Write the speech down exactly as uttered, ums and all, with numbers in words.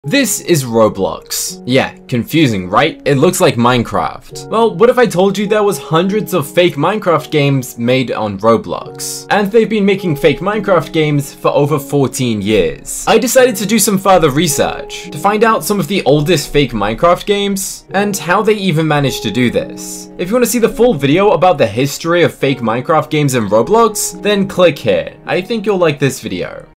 This is Roblox. Yeah, confusing, right? It looks like Minecraft. Well, what if I told you there was hundreds of fake Minecraft games made on Roblox? And they've been making fake Minecraft games for over fourteen years. I decided to do some further research to find out some of the oldest fake Minecraft games and how they even managed to do this. If you want to see the full video about the history of fake Minecraft games in Roblox, then click here. I think you'll like this video.